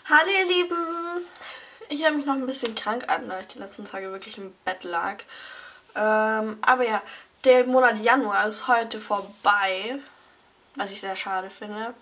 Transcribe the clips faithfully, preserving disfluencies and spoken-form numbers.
Hallo ihr Lieben! Ich höre mich noch ein bisschen krank an, da ich die letzten Tage wirklich im Bett lag. Ähm, aber ja, der Monat Januar ist heute vorbei, was ich sehr schade finde.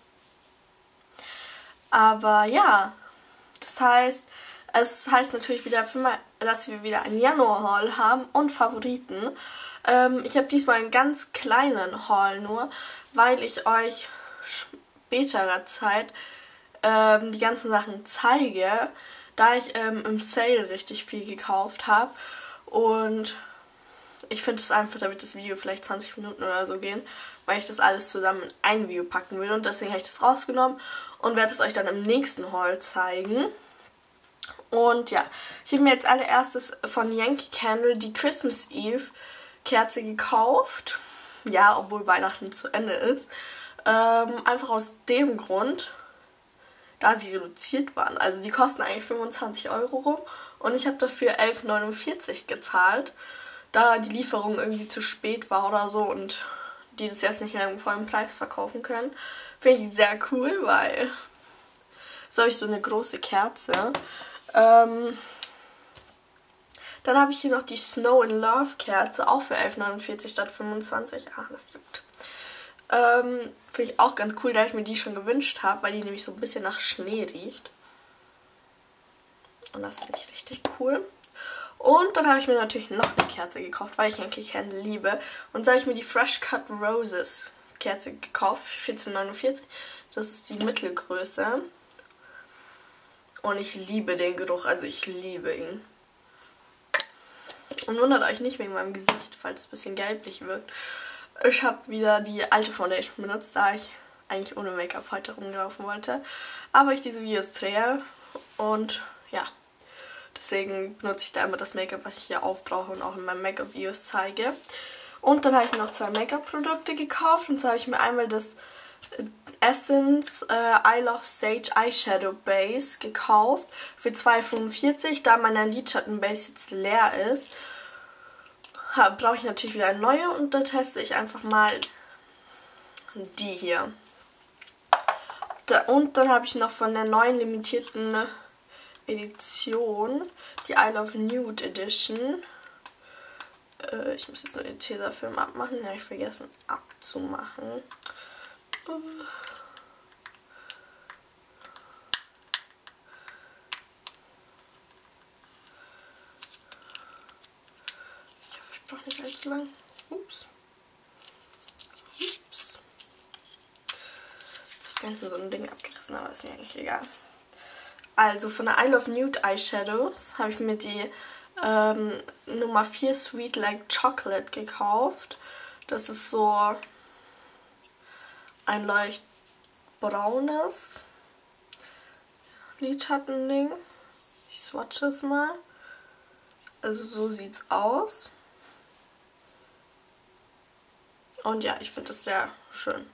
Aber ja, das heißt, es heißt natürlich wieder, dass wir wieder einen Januar-Haul haben und Favoriten. Ähm, ich habe diesmal einen ganz kleinen Haul nur, weil ich euch späterer Zeit ähm, die ganzen Sachen zeige, da ich ähm, im Sale richtig viel gekauft habe. Und ich finde es einfach, damit das Video vielleicht zwanzig Minuten oder so gehen, weil ich das alles zusammen in ein Video packen will. Und deswegen habe ich das rausgenommen und werde es euch dann im nächsten Haul zeigen. Und ja, ich habe mir jetzt allererstes von Yankee Candle die Christmas Eve Kerze gekauft. Ja, obwohl Weihnachten zu Ende ist. Ähm, einfach aus dem Grund, da sie reduziert waren. Also die kosten eigentlich fünfundzwanzig Euro rum und ich habe dafür elf neunundvierzig gezahlt, da die Lieferung irgendwie zu spät war oder so und die das jetzt nicht mehr im vollen Preis verkaufen können. Finde ich sehr cool, weil so habe ich so eine große Kerze. Ähm, dann habe ich hier noch die Snow in Love Kerze, auch für elf neunundvierzig statt fünfundzwanzig. Ah, das juckt. Ähm, finde ich auch ganz cool, da ich mir die schon gewünscht habe, weil die nämlich so ein bisschen nach Schnee riecht. Und das finde ich richtig cool. Und dann habe ich mir natürlich noch eine Kerze gekauft, weil ich Yankee Candle liebe. Und so habe ich mir die Fresh Cut Roses Kerze gekauft, für vierzehn neunundvierzig. Das ist die Mittelgröße. Und ich liebe den Geruch, also ich liebe ihn. Und wundert euch nicht wegen meinem Gesicht, falls es ein bisschen gelblich wirkt. Ich habe wieder die alte Foundation benutzt, da ich eigentlich ohne Make-up heute rumgelaufen wollte. Aber ich diese Videos drehe und ja, deswegen benutze ich da immer das Make-up, was ich hier aufbrauche und auch in meinen Make-up-Videos zeige. Und dann habe ich mir noch zwei Make-up-Produkte gekauft. Und zwar habe ich mir einmal das Essence äh, I Love Stage Eyeshadow Base gekauft für zwei fünfundvierzig, da meine Lidschattenbase jetzt leer ist. Brauche ich natürlich wieder eine neue und da teste ich einfach mal die hier. Da, und dann habe ich noch von der neuen limitierten Edition die I Love Nude Edition. Äh, ich muss jetzt nur den Tesafilm abmachen, den habe ich vergessen abzumachen. Doch nicht allzu lang. Ups. Ups. Jetzt ist da hinten so ein Ding abgerissen, aber ist mir eigentlich egal. Also von der I Love Nude Eyeshadows habe ich mir die ähm, Nummer vier Sweet Like Chocolate gekauft. Das ist so ein leicht braunes Lidschattending. Ich swatche es mal. Also so sieht's aus. Und ja, ich finde das sehr schön.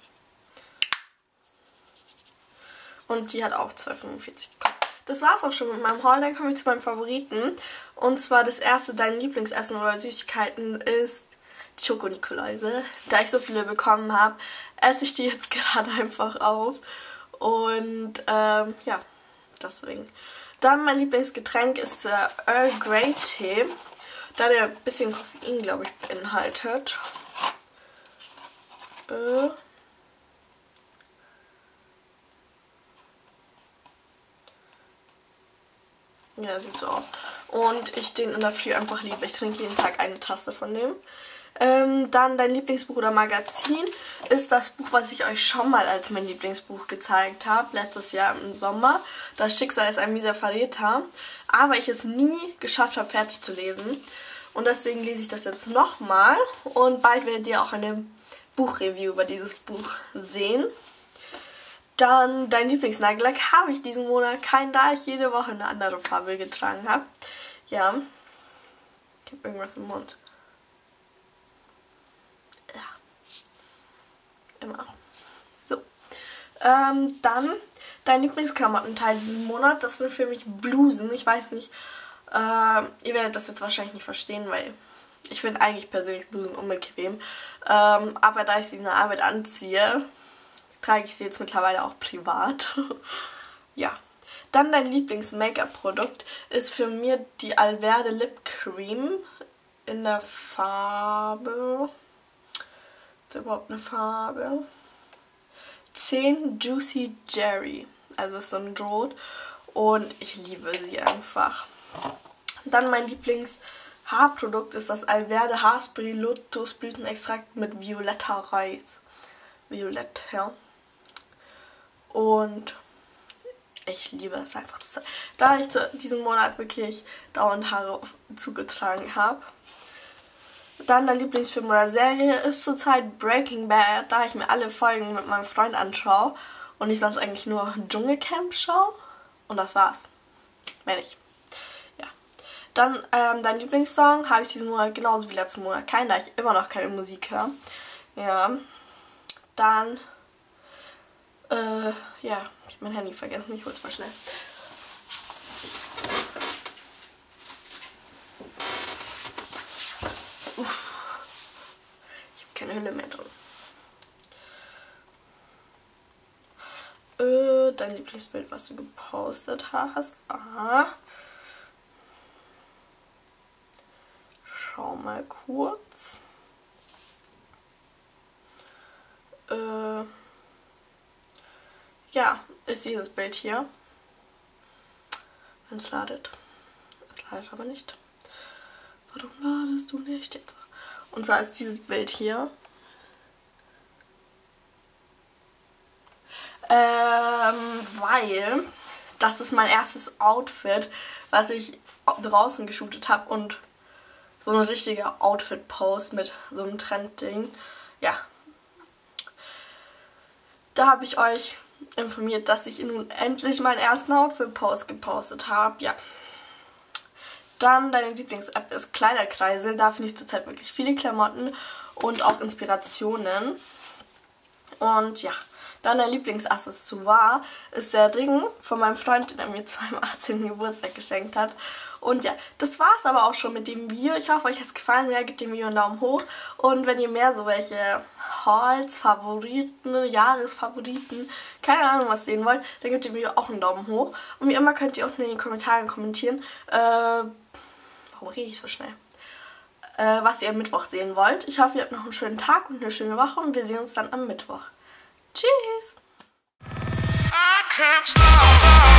Und die hat auch zwei fünfundvierzig gekostet. Das war's auch schon mit meinem Haul. Dann kommen wir zu meinem Favoriten. Und zwar das erste, dein Lieblingsessen oder Süßigkeiten, ist die Schoko-Nikoläuse. Da ich so viele bekommen habe, esse ich die jetzt gerade einfach auf. Und ähm, ja, deswegen. Dann mein Lieblingsgetränk ist der Earl Grey Tee. Da der ein bisschen Koffein, glaube ich, beinhaltet. Äh. Ja, sieht so aus. Und ich den in der Früh einfach liebe. Ich trinke jeden Tag eine Tasse von dem. Ähm, dann dein Lieblingsbuch oder Magazin ist das Buch, was ich euch schon mal als mein Lieblingsbuch gezeigt habe. Letztes Jahr im Sommer. Das Schicksal ist ein mieser Verräter. Aber ich es nie geschafft habe, fertig zu lesen. Und deswegen lese ich das jetzt nochmal. Und bald werdet ihr auch eine Buchreview über dieses Buch sehen. Dann dein Lieblingsnagellack habe ich diesen Monat keinen, da ich jede Woche eine andere Farbe getragen habe. Ja. Ich habe irgendwas im Mund. Ja. Immer. So. Ähm, dann dein Lieblingsklamottenteil diesen Monat. Das sind für mich Blusen. Ich weiß nicht. Äh, ihr werdet das jetzt wahrscheinlich nicht verstehen, weil ich finde eigentlich persönlich Blusen unbequem. Ähm, aber da ich sie in der Arbeit anziehe, trage ich sie jetzt mittlerweile auch privat. Ja. Dann dein Lieblings-Make-up-Produkt ist für mir die Alverde Lip Cream in der Farbe... Ist das überhaupt eine Farbe? zehn Juicy Jerry. Also ist so ein Rot. Und ich liebe sie einfach. Dann mein Lieblings-Haarprodukt ist das Alverde Haarspray Lotusblütenextrakt mit violetter Reis. Violett, ja. Und ich liebe es einfach zu zeigen. Da ich zu diesem Monat wirklich dauernd Haare zugetragen habe. Dann dein Lieblingsfilm oder Serie ist zurzeit Breaking Bad, da ich mir alle Folgen mit meinem Freund anschaue und ich sonst eigentlich nur Dschungelcamp schaue. Und das war's. Wenn ich. Ja. Dann ähm, dein Lieblingssong habe ich diesen Monat genauso wie letzten Monat keinen, da ich immer noch keine Musik höre. Ja. Dann, äh, ja, ich habe mein Handy vergessen, ich hol's mal schnell. Uff. Ich habe keine Hülle mehr drin. Äh, dein Lieblingsbild, was du gepostet hast. Aha. Schau mal kurz. Äh, ja, ist dieses Bild hier. Wenn es ladet. Es ladet aber nicht. Warum ladest du nicht jetzt? Und zwar ist dieses Bild hier. Ähm, weil das ist mein erstes Outfit, was ich draußen geshootet habe und so eine richtige Outfit-Pose mit so einem Trendding. Ja. Da habe ich euch informiert, dass ich nun endlich meinen ersten Outfit-Post gepostet habe. Ja. Dann deine Lieblings-App ist Kleiderkreisel. Da finde ich zurzeit wirklich viele Klamotten und auch Inspirationen. Und ja. Dann dein Lieblingsaccessoire ist der Ring von meinem Freund, den er mir zu meinem achtzehnten Geburtstag geschenkt hat. Und ja, das war es aber auch schon mit dem Video. Ich hoffe, euch hat es gefallen. Wenn ja, gebt dem Video einen Daumen hoch. Und wenn ihr mehr so welche Hauls, Favoriten, Jahresfavoriten, keine Ahnung was sehen wollt, dann gebt dem Video auch einen Daumen hoch. Und wie immer könnt ihr unten in den Kommentaren kommentieren, äh, warum rede ich so schnell? Äh, was ihr am Mittwoch sehen wollt. Ich hoffe, ihr habt noch einen schönen Tag und eine schöne Woche und wir sehen uns dann am Mittwoch. Tschüss! I can't stop.